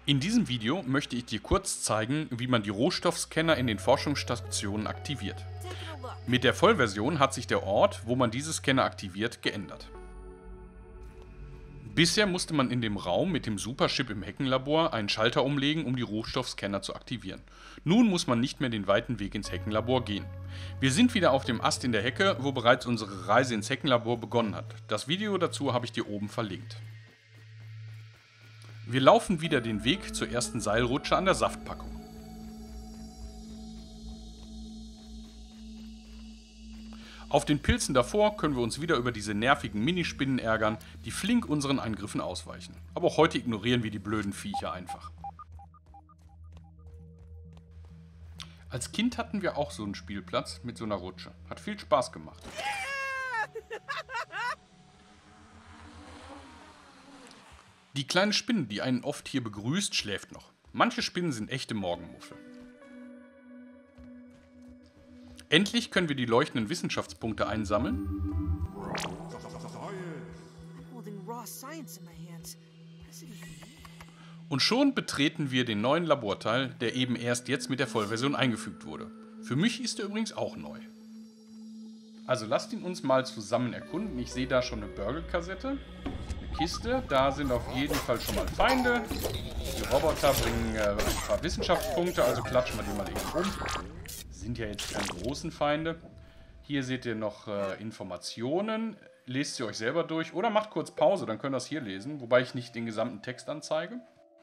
In diesem Video möchte ich dir kurz zeigen, wie man die Rohstoffscanner in den Forschungsstationen aktiviert. Mit der Vollversion hat sich der Ort, wo man diese Scanner aktiviert, geändert. Bisher musste man in dem Raum mit dem Superchip im Heckenlabor einen Schalter umlegen, um die Rohstoffscanner zu aktivieren. Nun muss man nicht mehr den weiten Weg ins Heckenlabor gehen. Wir sind wieder auf dem Ast in der Hecke, wo bereits unsere Reise ins Heckenlabor begonnen hat. Das Video dazu habe ich dir oben verlinkt. Wir laufen wieder den Weg zur ersten Seilrutsche an der Saftpackung. Auf den Pilzen davor können wir uns wieder über diese nervigen Minispinnen ärgern, die flink unseren Angriffen ausweichen. Aber auch heute ignorieren wir die blöden Viecher einfach. Als Kind hatten wir auch so einen Spielplatz mit so einer Rutsche. Hat viel Spaß gemacht. Die kleine Spinne, die einen oft hier begrüßt, schläft noch. Manche Spinnen sind echte Morgenmuffel. Endlich können wir die leuchtenden Wissenschaftspunkte einsammeln. Und schon betreten wir den neuen Laborteil, der eben erst jetzt mit der Vollversion eingefügt wurde. Für mich ist er übrigens auch neu. Also lasst ihn uns mal zusammen erkunden. Ich sehe da schon eine Burgle-Kassette, eine Kiste. Da sind auf jeden Fall schon mal Feinde. Die Roboter bringen ein paar Wissenschaftspunkte, also klatschen wir die mal eben um. Sind ja jetzt keine großen Feinde. Hier seht ihr noch Informationen. Lest sie euch selber durch oder macht kurz Pause, dann könnt ihr das hier lesen, wobei ich nicht den gesamten Text anzeige.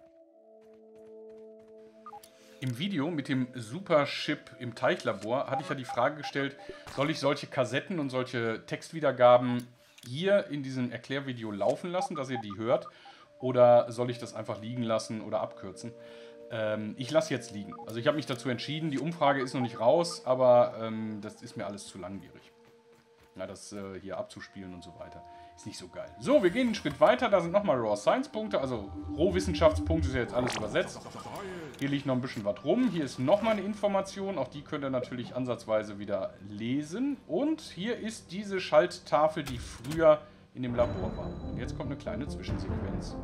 Im Video mit dem Superchip im Teichlabor hatte ich ja die Frage gestellt, soll ich solche Kassetten und solche Textwiedergaben hier in diesem Erklärvideo laufen lassen, dass ihr die hört, oder soll ich das einfach liegen lassen oder abkürzen? Ich lasse jetzt liegen. Also ich habe mich dazu entschieden, die Umfrage ist noch nicht raus, aber das ist mir alles zu langwierig. Ja, das hier abzuspielen und so weiter ist nicht so geil. So, wir gehen einen Schritt weiter, da sind nochmal Raw Science Punkte, also Rohwissenschaftspunkte ist ja jetzt alles übersetzt. Hier liegt noch ein bisschen was rum, hier ist nochmal eine Information, auch die könnt ihr natürlich ansatzweise wieder lesen. Und hier ist diese Schalttafel, die früher in dem Labor war. Und jetzt kommt eine kleine Zwischensequenz.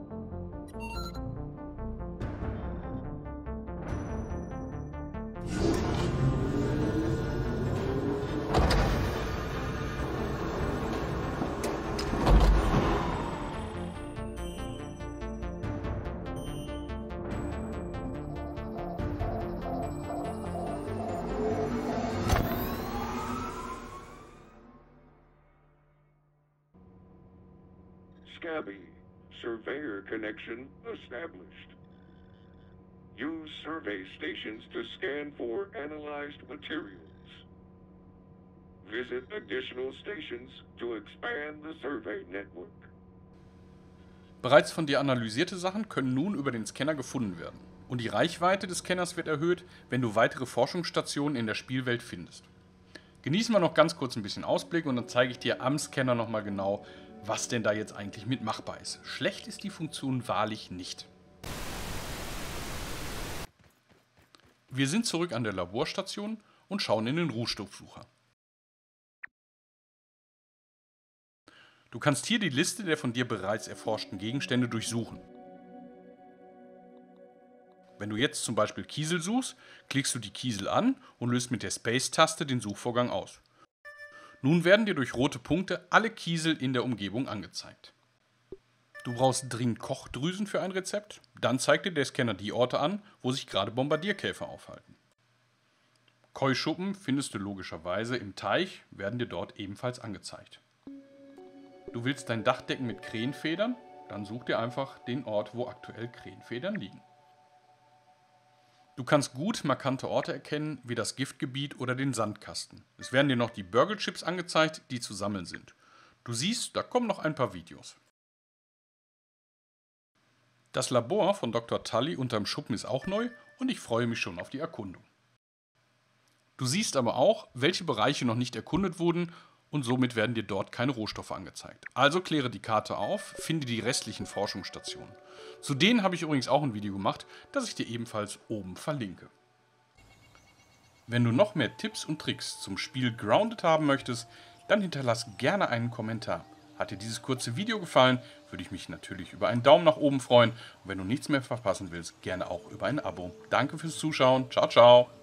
Scabby, surveyor connection established. Use survey stations to scan for analyzed materials. Visit additional stations to expand the survey network. Bereits von dir analysierte Sachen können nun über den Scanner gefunden werden. Und die Reichweite des Scanners wird erhöht, wenn du weitere Forschungsstationen in der Spielwelt findest. Genießen wir noch ganz kurz ein bisschen Ausblick und dann zeige ich dir am Scanner nochmal genau, was denn da jetzt eigentlich mit machbar ist. Schlecht ist die Funktion wahrlich nicht. Wir sind zurück an der Laborstation und schauen in den Rohstoffsucher. Du kannst hier die Liste der von dir bereits erforschten Gegenstände durchsuchen. Wenn du jetzt zum Beispiel Kiesel suchst, klickst du die Kiesel an und löst mit der Space-Taste den Suchvorgang aus. Nun werden dir durch rote Punkte alle Kiesel in der Umgebung angezeigt. Du brauchst dringend Kochdrüsen für ein Rezept, dann zeigt dir der Scanner die Orte an, wo sich gerade Bombardierkäfer aufhalten. Keuschuppen findest du logischerweise im Teich, werden dir dort ebenfalls angezeigt. Du willst dein Dach decken mit Krähenfedern, dann such dir einfach den Ort, wo aktuell Krähenfedern liegen. Du kannst gut markante Orte erkennen, wie das Giftgebiet oder den Sandkasten. Es werden dir noch die Burgle-Chips angezeigt, die zu sammeln sind. Du siehst, da kommen noch ein paar Videos. Das Labor von Dr. Tully unterm Schuppen ist auch neu und ich freue mich schon auf die Erkundung. Du siehst aber auch, welche Bereiche noch nicht erkundet wurden und somit werden dir dort keine Rohstoffe angezeigt. Also kläre die Karte auf, finde die restlichen Forschungsstationen. Zu denen habe ich übrigens auch ein Video gemacht, das ich dir ebenfalls oben verlinke. Wenn du noch mehr Tipps und Tricks zum Spiel Grounded haben möchtest, dann hinterlass gerne einen Kommentar. Hat dir dieses kurze Video gefallen, würde ich mich natürlich über einen Daumen nach oben freuen. Und wenn du nichts mehr verpassen willst, gerne auch über ein Abo. Danke fürs Zuschauen. Ciao, ciao.